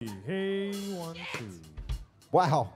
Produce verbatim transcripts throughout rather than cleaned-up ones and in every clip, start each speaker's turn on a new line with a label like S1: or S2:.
S1: Hey, one, two.
S2: Wow.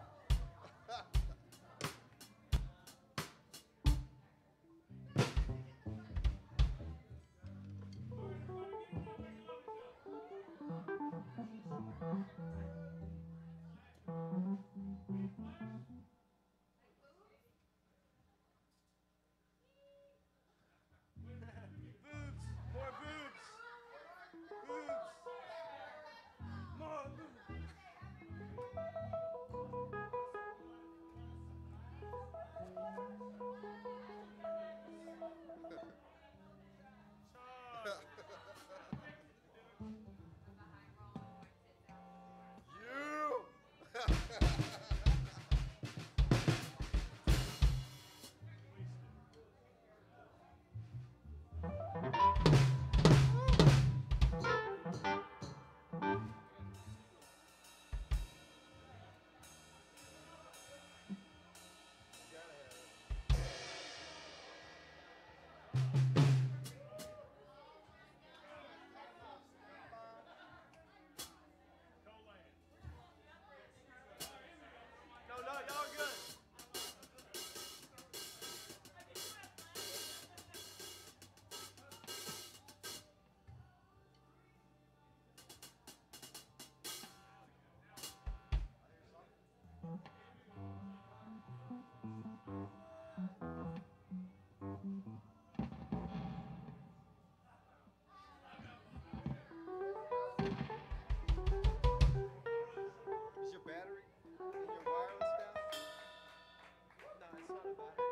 S3: Is your battery in your wireless down? No, it's not a battery.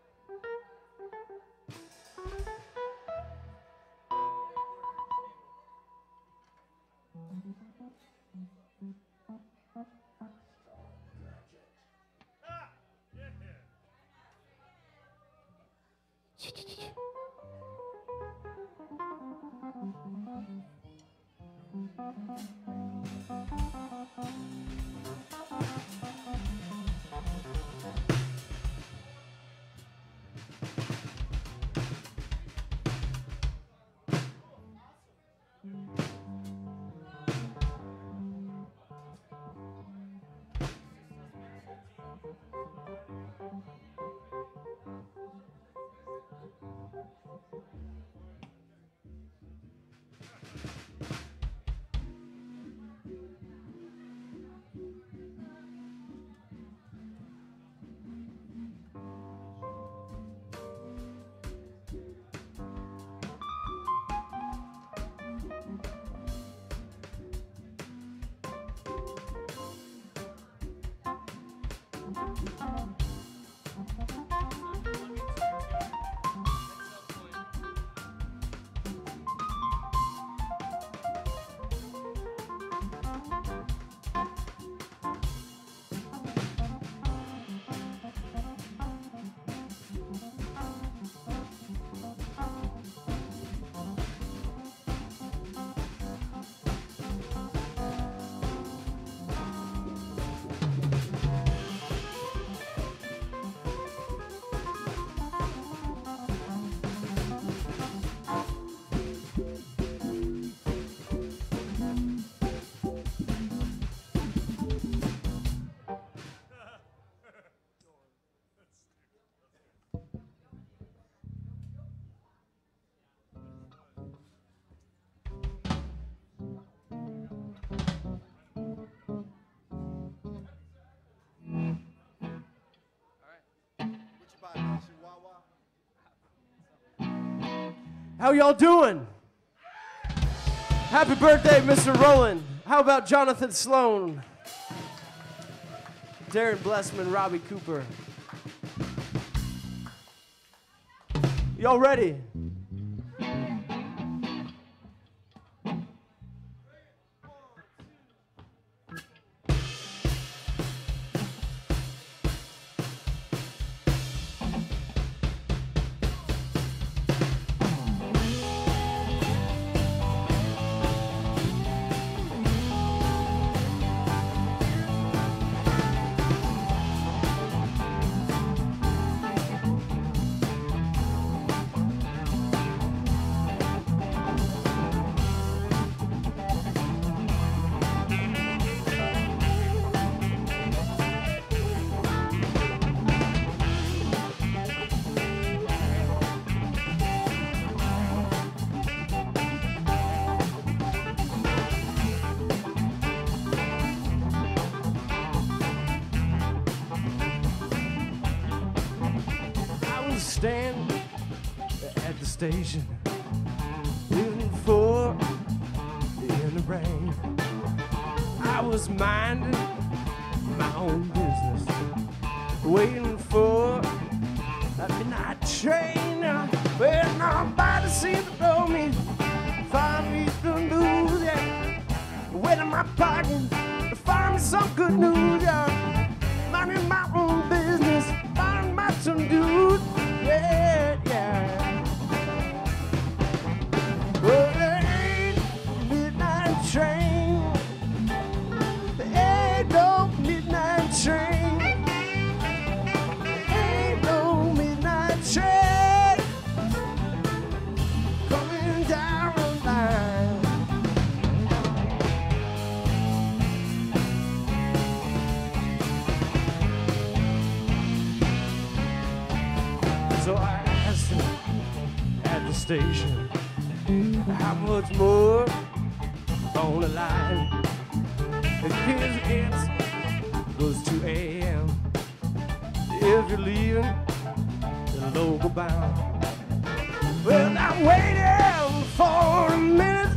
S4: How y'all doing? Happy birthday, Mister Rowland. How about Jonathan Sloan? Darren Blessman, Robbie Cooper. Y'all ready? stand at the station, waiting for in the rain. I was minding my own business, waiting for a midnight train. Well, nobody seemed to know me. Find me the news, yeah. Wait in my pocket to find me some good news, yeah. Minding my own business, find my some dude, yeah, yeah. Well, there ain't a midnight train. There ain't no midnight train. There ain't no midnight train coming down the line. So I asked him at the station, how much more on the line? And his answer was two a m If you're leaving the local bound. Well, I'm waiting for a minute,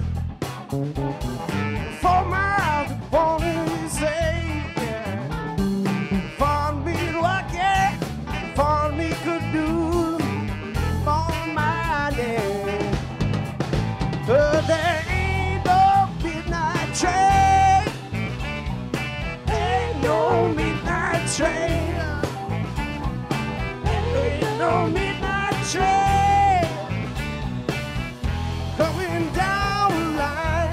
S4: four miles upon his say, yeah. Find me lucky, find me good news for my day. But there ain't no midnight train, ain't no midnight train, ain't no midnight train coming down the line.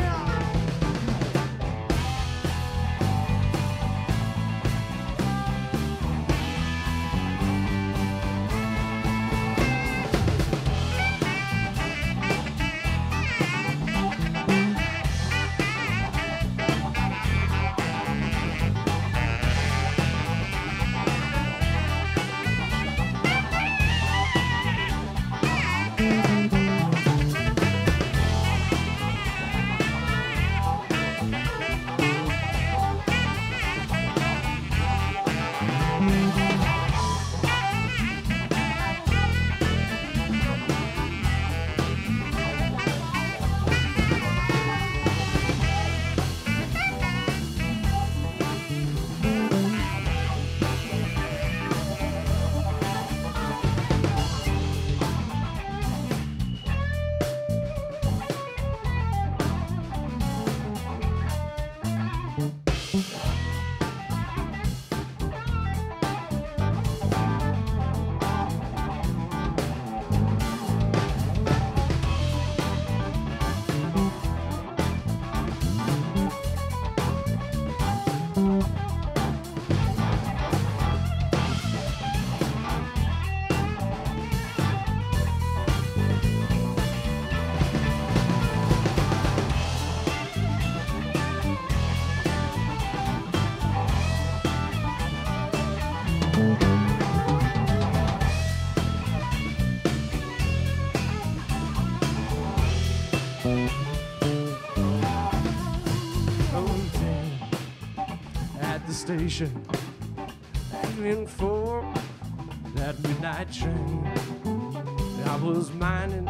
S4: At the station, waiting for that midnight train. I was minding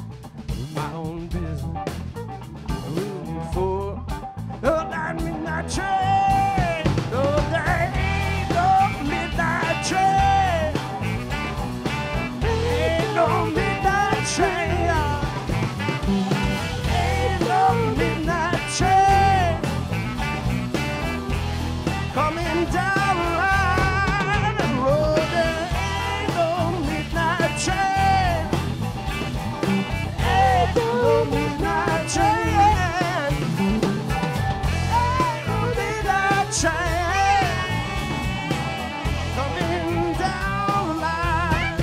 S4: my own business, waiting for that midnight train. Oh, there ain't no midnight train. Ain't no midnight train. Ain't no midnight train coming down the line. Oh, there ain't no midnight train. Ain't no midnight train. Ain't no midnight train coming down the line.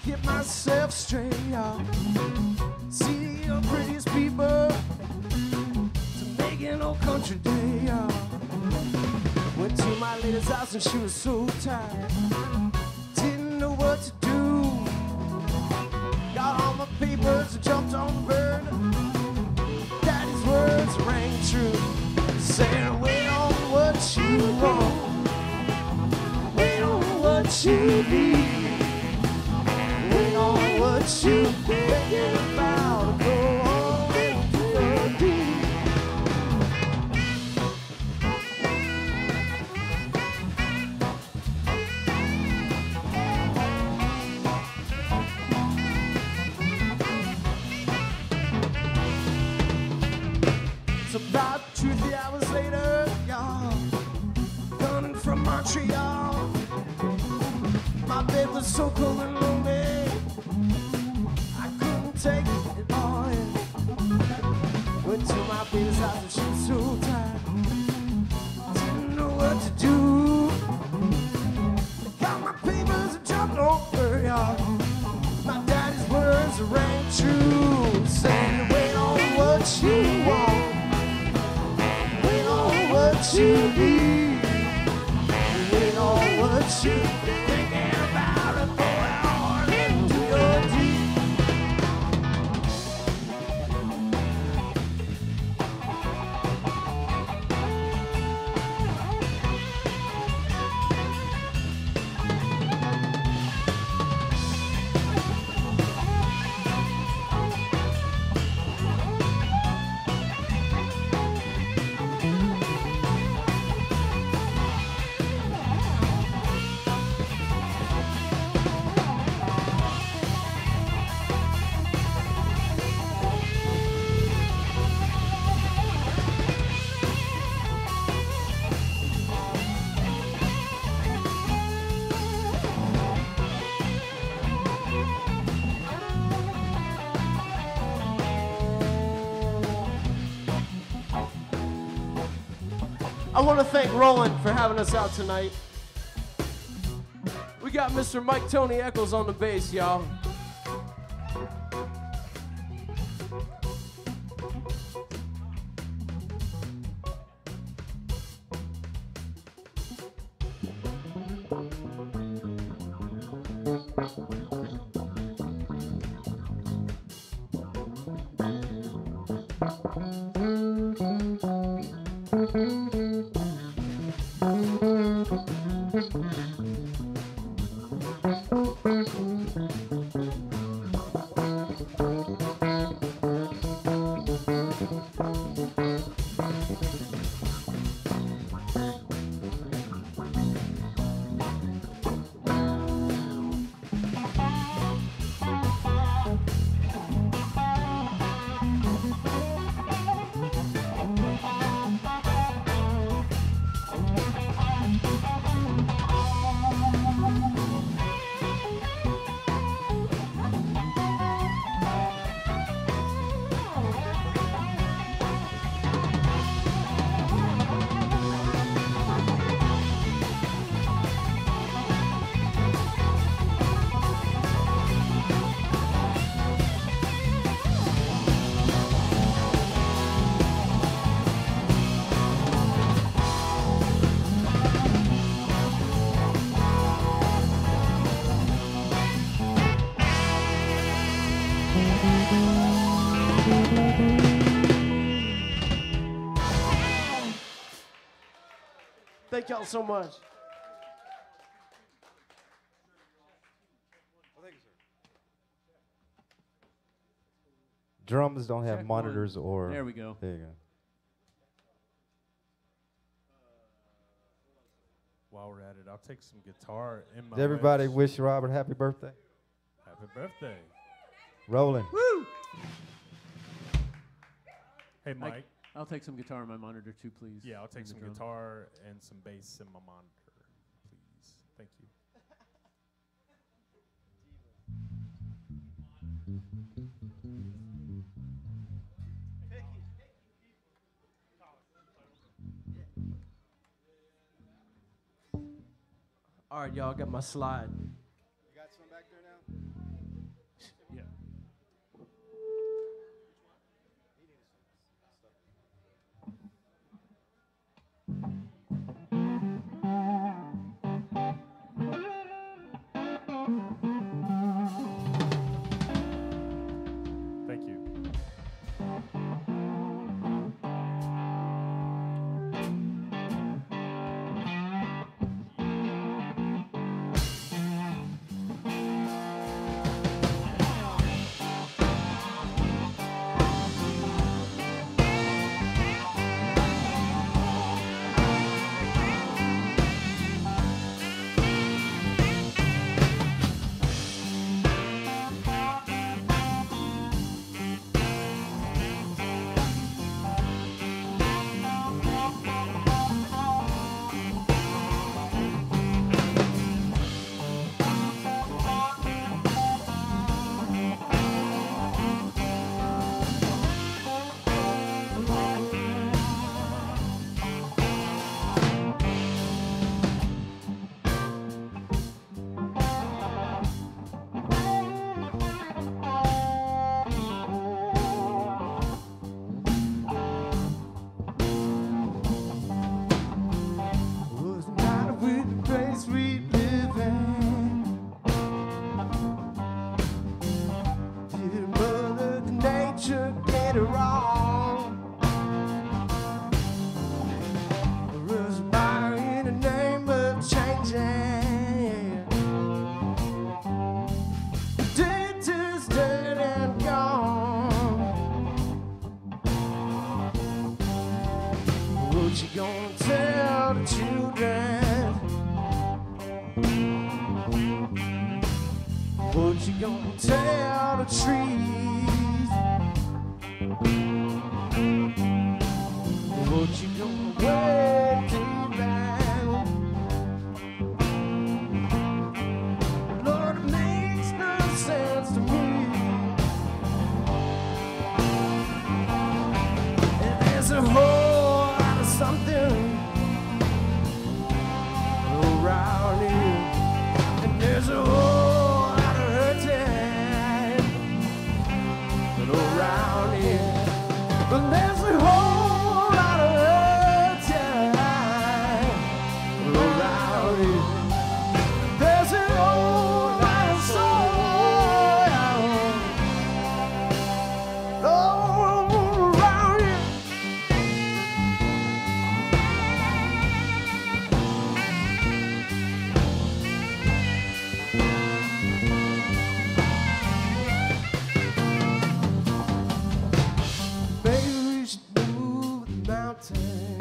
S4: get myself straight, y'all. See the prettiest people to make an old country day, y'all. Went to my lady's house and she was so tired, didn't know what to do. Got all my papers and jumped on the bird. Daddy's words rang true, saying wait on what you want, wait on what you need, wait on what you thinking about, go on and do your deed. About two, three hours later, y'all, running from Montreal. My bed was so cold and lonely, I couldn't take it all in. Went to my baby's house and she was so tired, didn't know what to do. Got my papers and jumped over, y'all. My daddy's words rang true, saying wait on what you want, what you need, wait on what you thinking about, and go out and do your deed. I want to thank Roland for having us out tonight. We got Mister Mike Tony Eccles on the bass, y'all. Thank y'all so much.
S3: Well, thank you, sir.
S2: Drums don't have
S5: Check
S2: monitors
S5: one.
S2: or.
S5: There we go.
S2: There you go.
S1: While we're at it, I'll take some guitar in my
S2: Did everybody
S1: wedge.
S2: wish Robert happy birthday?
S1: Happy birthday.
S2: Rolling.
S5: Woo!
S1: Hey, Mike.
S5: I'll take some guitar on my monitor too, please.
S1: Yeah, I'll take
S5: And the
S1: some
S5: drum.
S1: guitar and some bass in my monitor, please. Thank you.
S4: All right, y'all, got my slide.
S3: You got some back there now?
S5: Yeah.
S1: Thank you.
S4: What's the matter with the place we live in? Did Mother Nature get it wrong? Or was it in the name of changing? Dead is dead and gone. What you gonna tell the children? What you gonna tell the trees? What you gonna wait till then? Lord, it makes no sense to me. And there's a whole lot of something around here, and there's a whole lot of hurting around here, but there's a whole lot of hurting around here. There's a whole lot of sorrow all around here. Maybe we should move the mountain.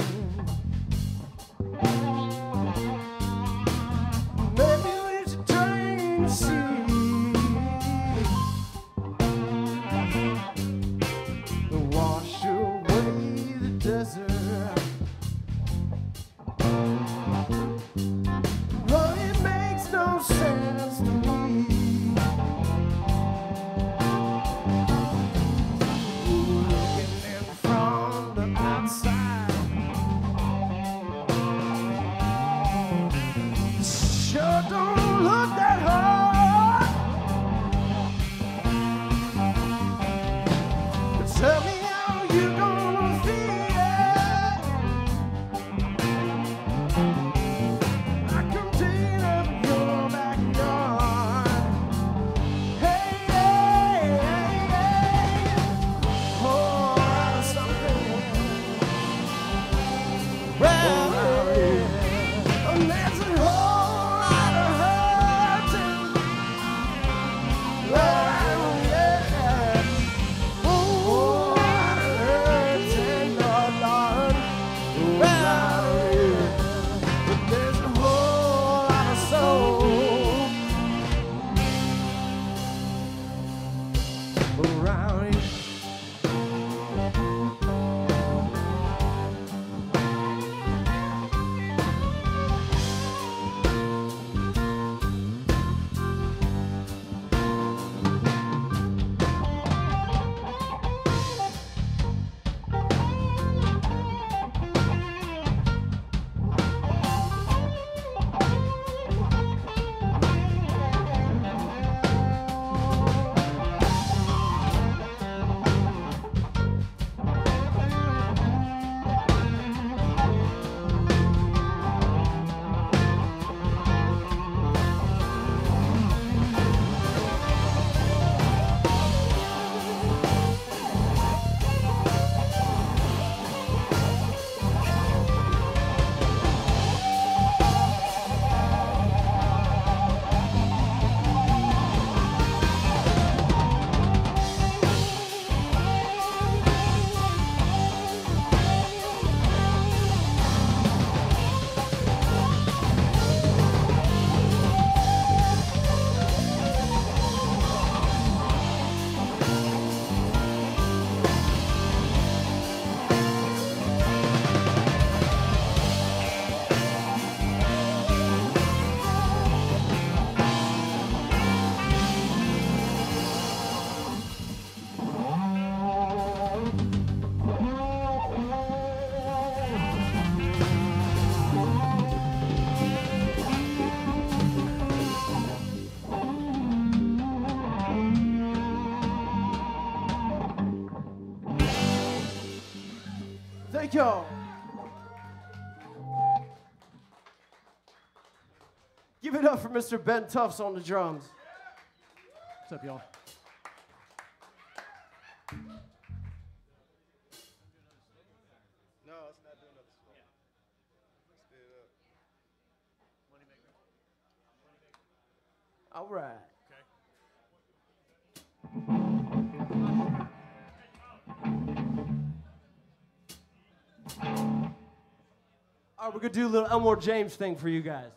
S4: Maybe we should drain the sea. Wash away the desert. Lord, it makes no sense to me. Looking in from the outside, sure don't look that hard. But tell me how you gonna feel. I come clean up your backyard. Hey, hey, hey, hey. Oh, there's something around here. And there's a whole lot of Thank y'all. Give it up for Mister Ben Tufts on the drums.
S5: What's up, y'all?
S3: No, it's not doing another slow. Speed it up.
S4: All right. All right, we're gonna do a little Elmore James thing for you guys.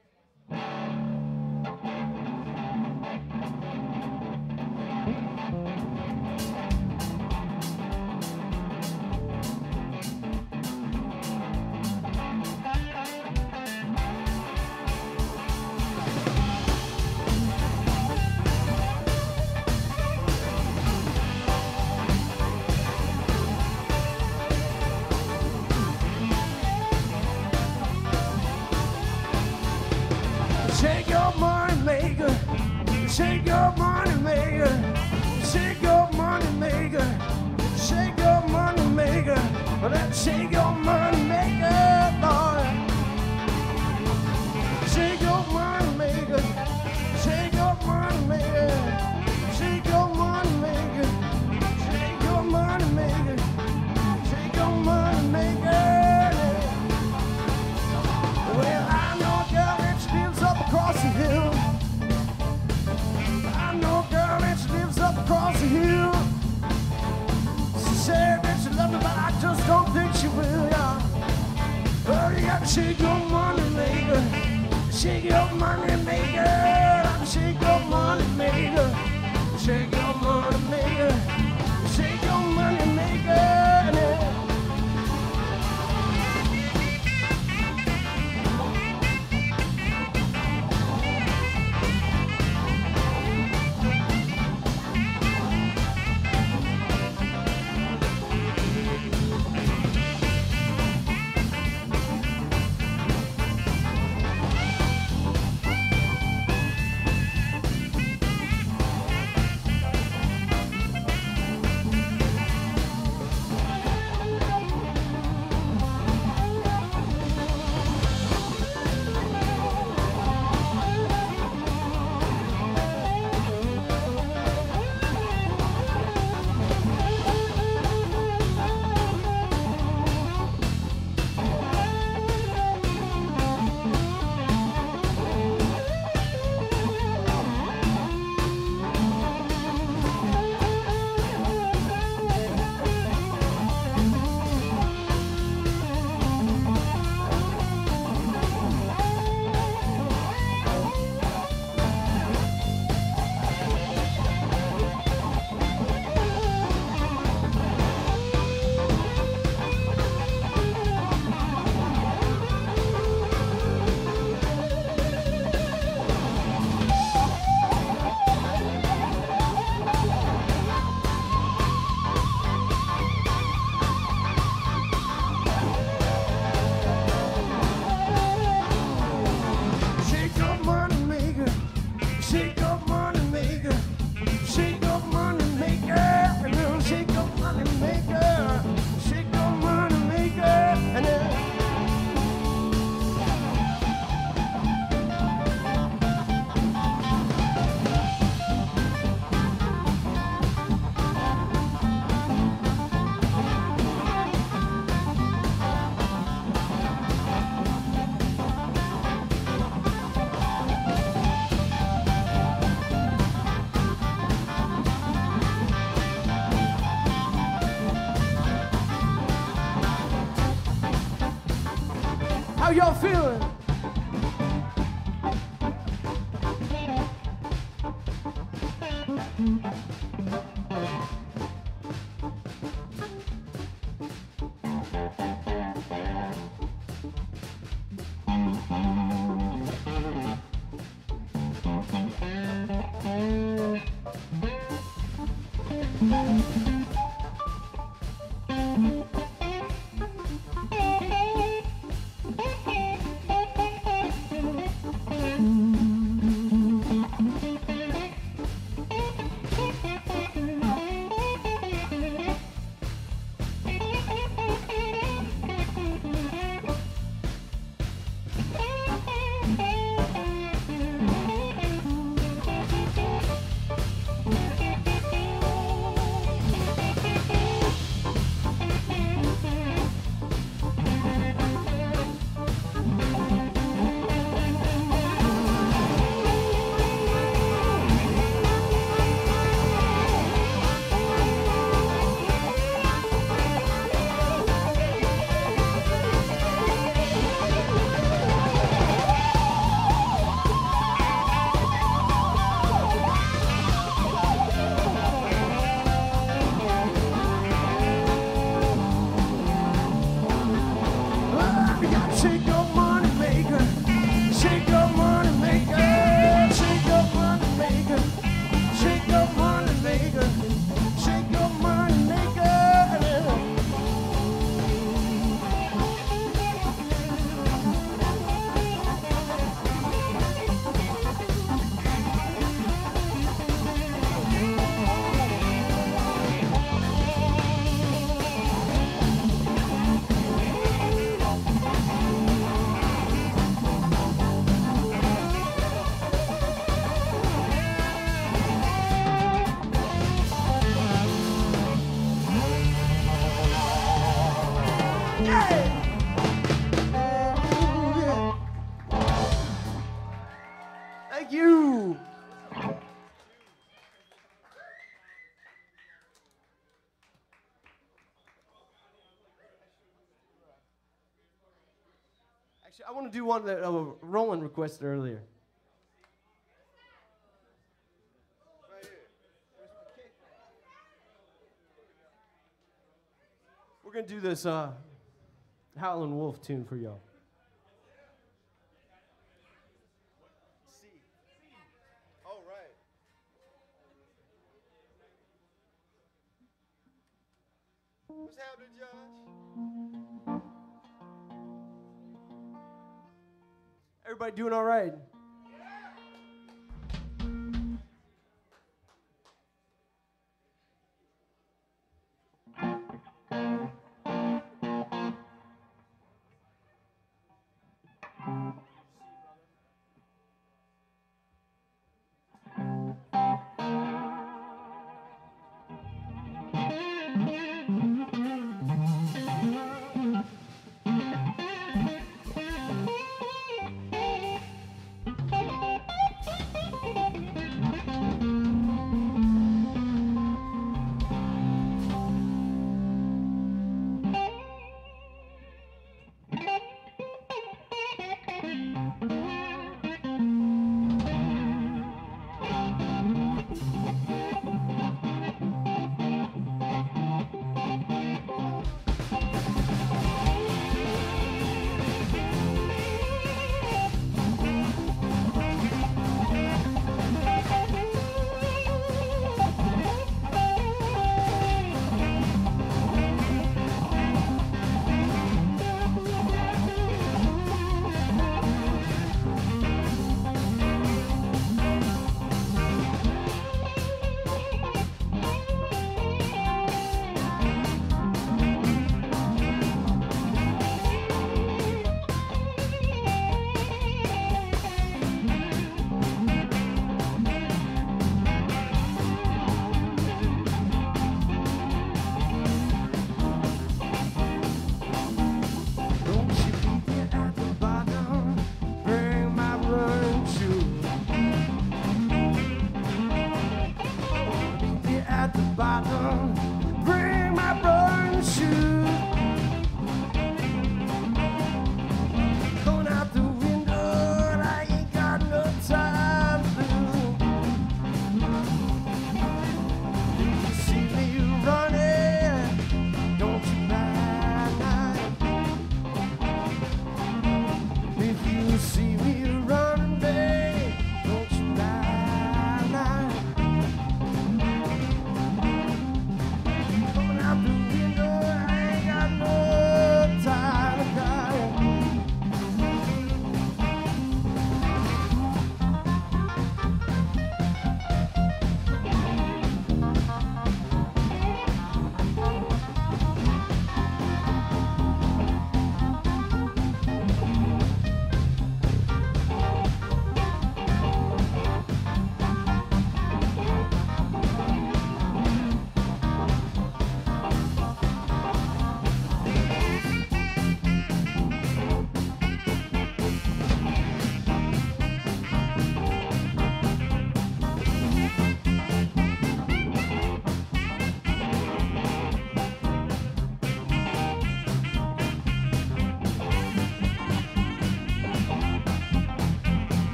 S4: Shake your money maker, shake your money maker, shake your money maker, shake your money maker, let's shake your money maker, Lord. Shake your money maker, shake your money maker, shake your money maker, shake your money maker, shake your money maker. Well, I know a girl that lives up across the hill. I know a girl that lives up across the hill. She said that she loved me, but I just don't think she will, y'all. Oh, you gotta shake your money maker, shake your money maker, shake your money maker, shake your money maker, shake your money maker. How y'all feeling? two. Actually, I want to do one that uh, Roland requested earlier.
S3: Right here. Where's my kick?
S4: We're gonna do this uh, Howlin' Wolf tune for y'all.
S3: C. All right. What's happening, Josh?
S4: Everybody doing all right?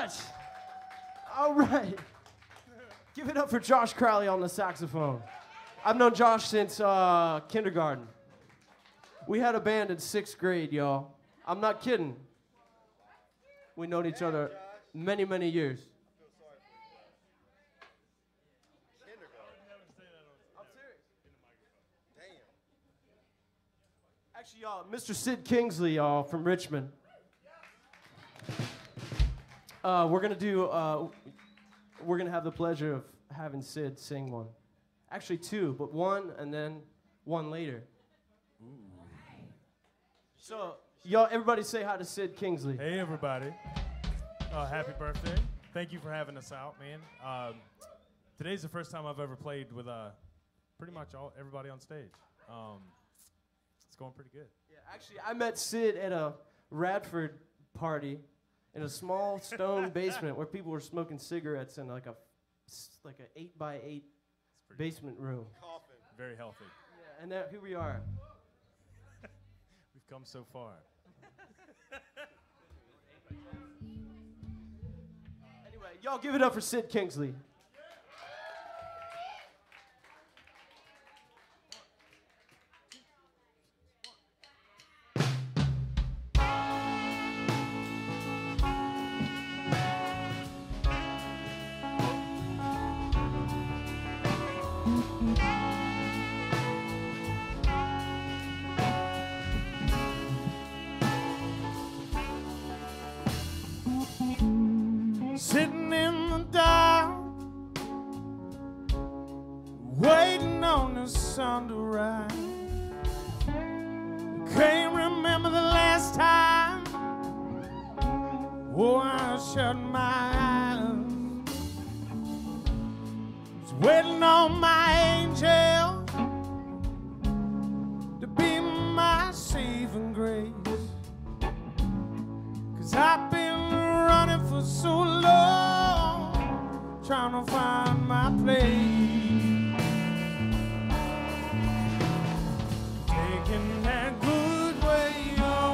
S4: much. All right. Give it up for Josh Crowley on the saxophone. I've known Josh since uh, kindergarten. We had a band in sixth grade, y'all. I'm not kidding. We've known each other many, many years. Actually, y'all, Mister Sid Kingsley, y'all, from Richmond. Uh, we're gonna do. Uh, we're gonna have the pleasure of having Sid sing one. Actually, two, but one and then one later. Ooh. So, y'all, everybody, say hi to Sid Kingsley.
S1: Hey, everybody. Uh, happy birthday. Thank you for having us out, man. Um, today's the first time I've ever played with uh, pretty much all everybody on stage. Um, it's going pretty good.
S4: Yeah, actually, I met Sid at a Radford party in a small stone basement where people were smoking cigarettes in like a like an eight by eight basement room.
S3: Coffin.
S1: Very healthy.
S4: Yeah, and that, here we are.
S1: We've come so far.
S4: Anyway, y'all give it up for Sid Kingsley.
S6: Sitting in the dark, waiting on the sun to rise. Can't remember the last time, oh, I shut my eyes. Was waiting on my angel to be my saving grace. 'Cause I've been running for so long, trying to find my place, taking that good way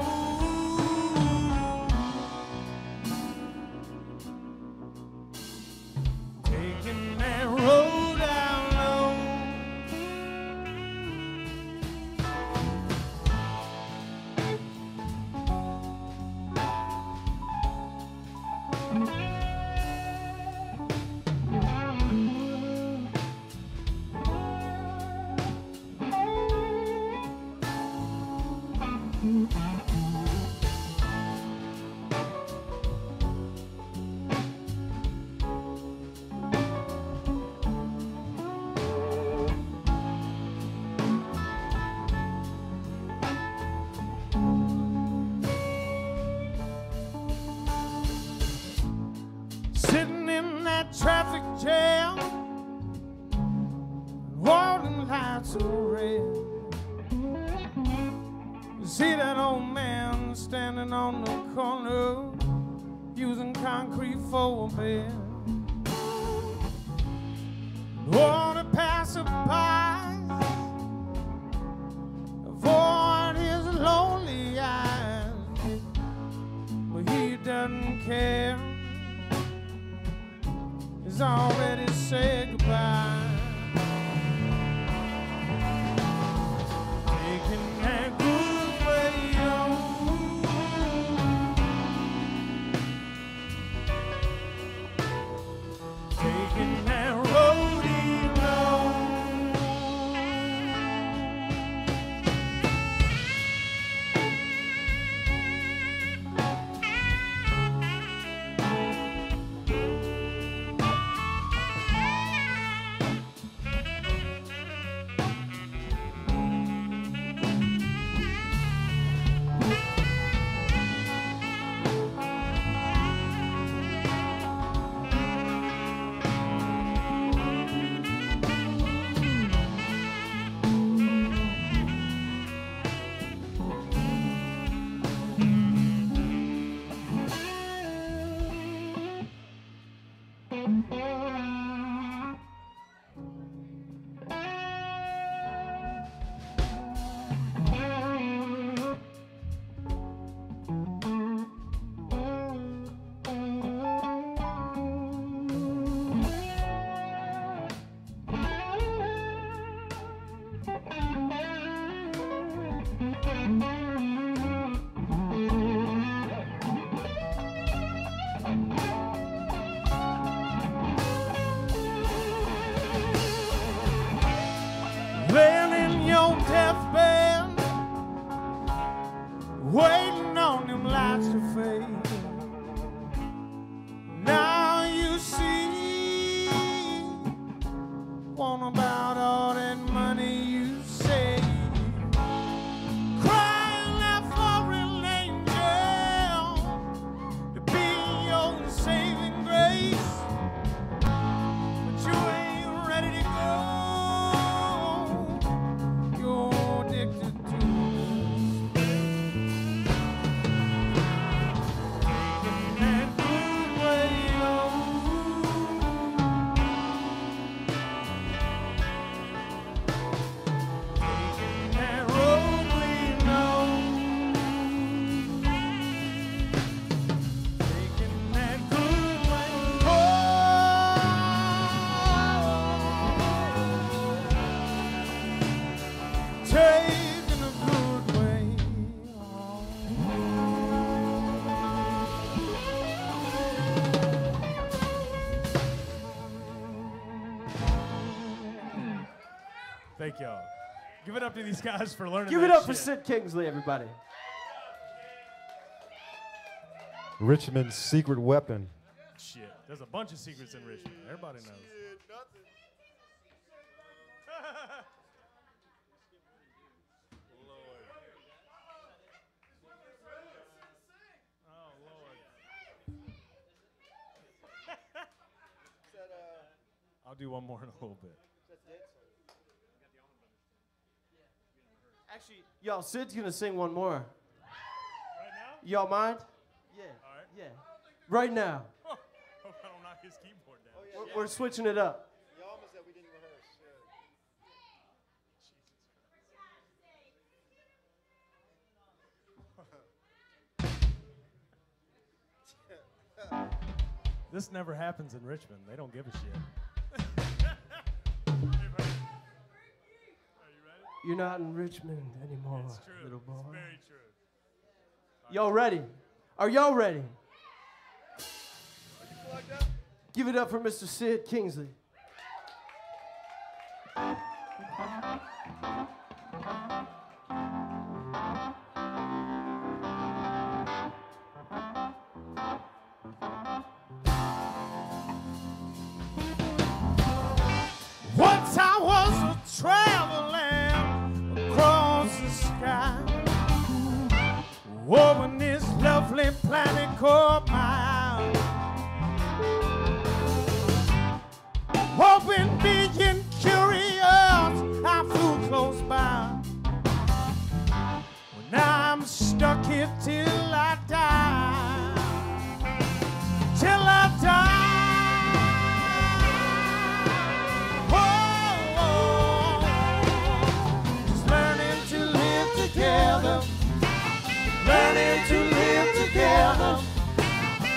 S6: home, taking that road down low. Sitting in that traffic jam, warning lights are red. You see that old man standing on the corner, using concrete for a bed. Want to pass by, avoid his lonely eyes, but he doesn't care. He's already said goodbye. Taking that good way home, taking that road alone. all that money you saved, crying out for an angel to be your saving grace, but you ain't ready to go. You're addicted to taking that good way home. That road we know, taking that good way home, taking a good way home. Thank y'all. Give it up to these guys for learning.
S4: Give
S6: that
S4: it up for
S6: shit.
S4: Sid Kingsley, everybody.
S2: Richmond's secret weapon.
S1: Shit. There's a bunch of secrets in Richmond. Everybody knows.
S3: Shit, nothing.
S1: Oh, Lord.
S3: Is that, uh,
S1: I'll do one more in a little bit.
S3: is that dead song?
S4: Actually, y'all, Sid's gonna sing one more.
S1: Right now?
S4: Y'all mind? Yeah.
S1: All right.
S4: Yeah. Right now.
S1: Hope I don't knock his keyboard down.
S3: Oh, yeah,
S4: We're,
S3: yeah.
S4: we're switching it up.
S3: You almost said we didn't rehearse.
S1: This never happens in Richmond. They don't give a shit.
S4: You're not in Richmond anymore,
S1: It's true.
S4: little boy.
S1: It's very true.
S4: Y'all ready? Are y'all ready?
S3: Are you plugged up?
S4: Give it up for Mister Sid Kingsley.
S6: Once I was a traveling across the sky, over this lovely planet called my eye. Hoping, being curious, I flew close by. Well, now I'm stuck here till I die, till I die. Learning to live together,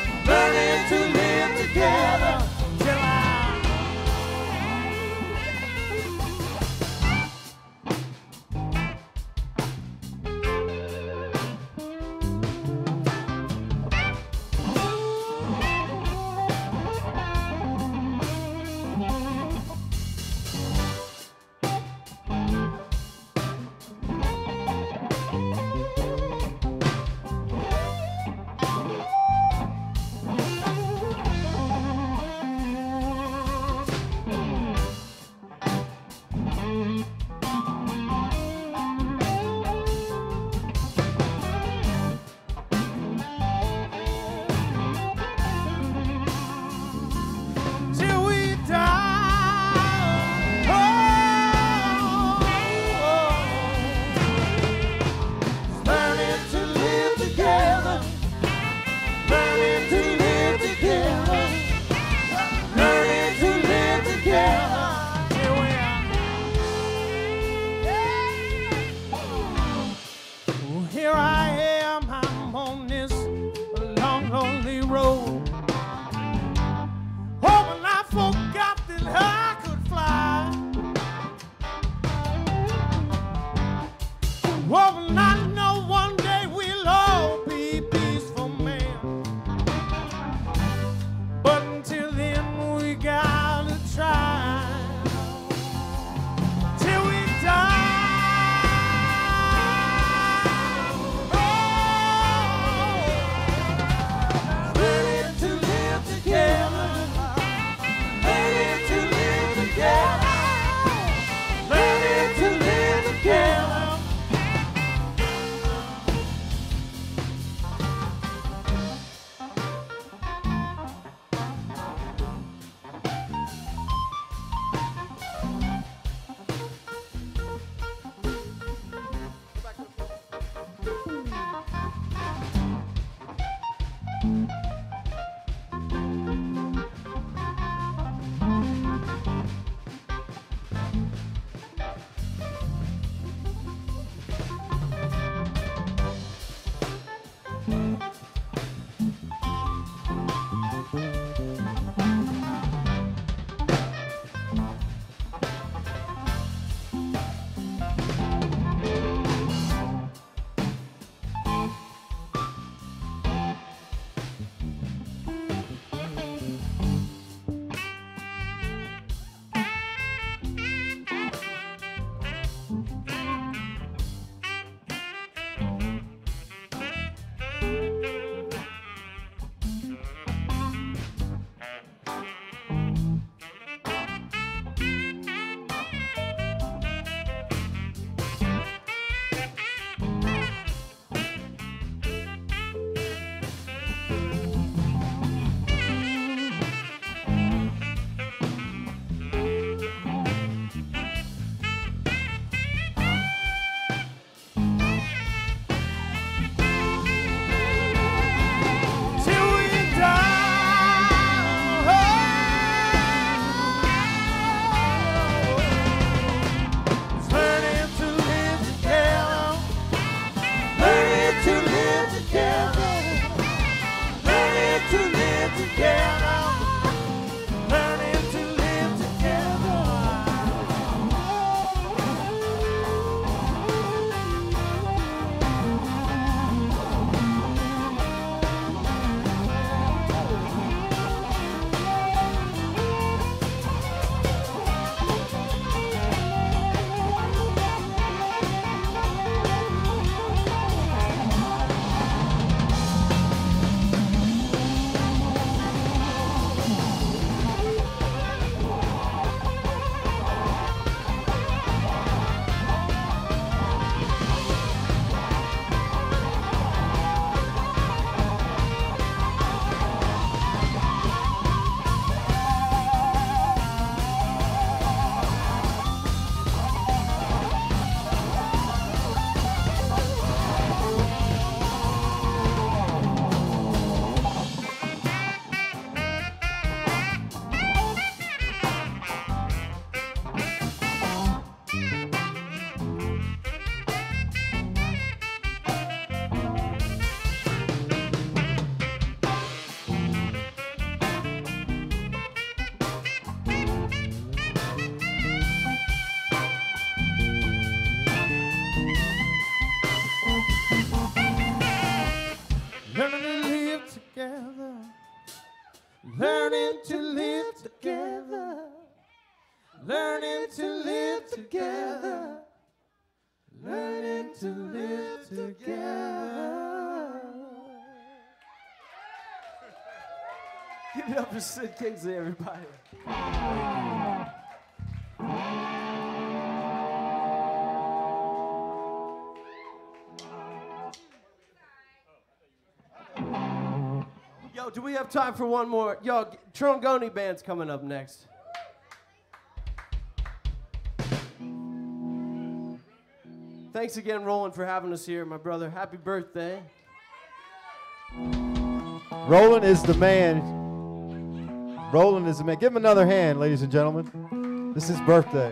S4: live together. Learning to live together. Give it up for Sid Kingsley, everybody. Yo, do we have time for one more? Yo, Trongoni Band's coming up next. Thanks again, Roland, for having us here, my brother. Happy birthday.
S2: Roland is the man. Roland is the man. Give him another hand, ladies and gentlemen. This is his birthday.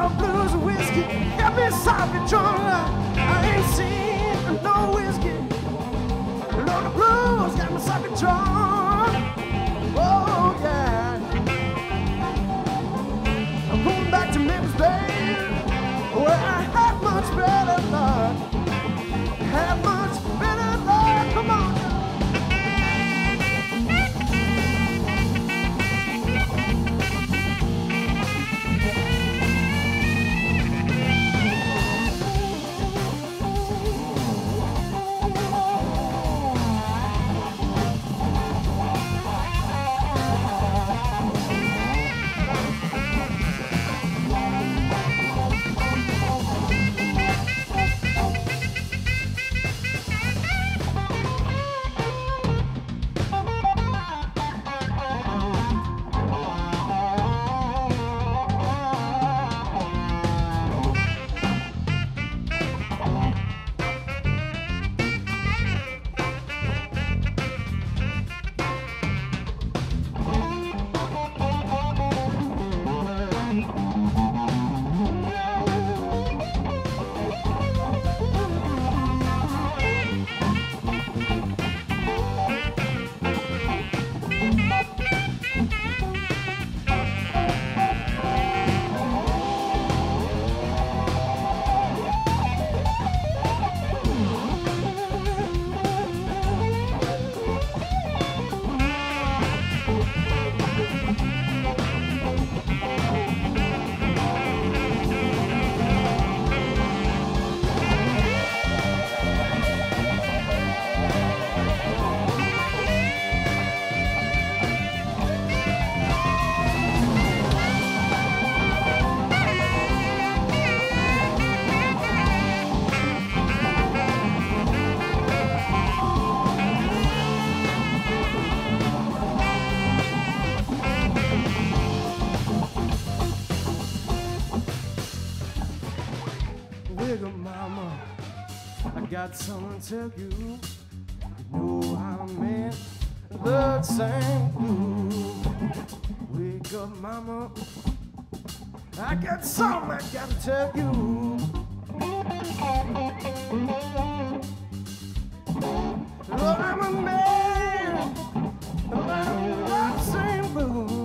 S4: Lord of blues and whiskey, got me soppy drunk. I ain't seen no whiskey. Lord of blues got me soppy drunk. Oh yeah. I'm going back to Memphis, babe, where I had much better luck. Had much better luck. Come on. Wiggle mama, I got something to tell you. You know I'm in the same groove. Wake up mama, I got something I gotta tell you. Lord, I'm a man, I'm in the same groove.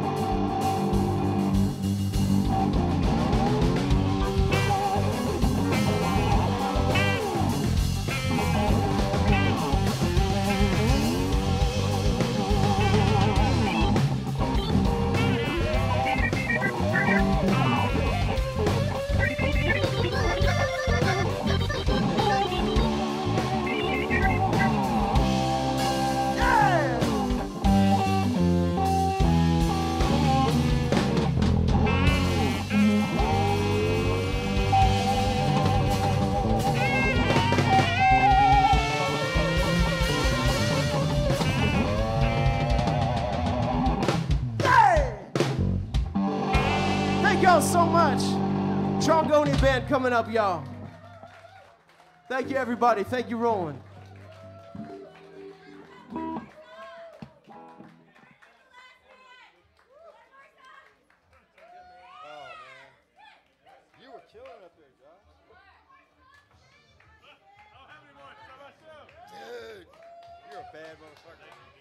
S4: Thank y'all so much. Trongoni band coming up, y'all. Thank you, everybody. Thank you, Roland.
S3: Oh, man. You were killing up there, Josh. Dude, you're a bad motherfucker.